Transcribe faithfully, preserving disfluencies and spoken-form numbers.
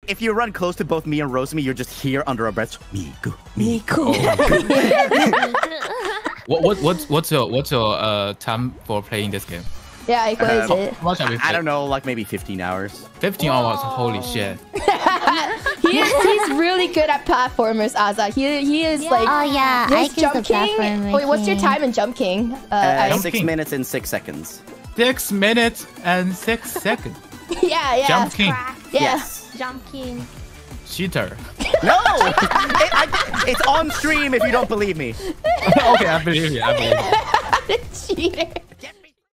if you run close to both me and Rosemi, you're just here under our breaths. Miku, Miku. what what what's what's your what's your uh time for playing this game? Yeah, what is Uh, it? How much have you I don't know, like maybe fifteen hours. fifteen hours. Holy shit. he is, he's really good at platformers, Aza. He he is Yeah. like Oh yeah, I his can Jump King. Wait, what's your time in Jump King? Uh, Uh, I- Jump six King. minutes and six seconds. Six minutes and six seconds. yeah, yeah, Jump King. yeah. Yes. Jump King. Cheater. No! it, I, it's on stream if you don't believe me. Okay, I believe you. I believe you. Cheater.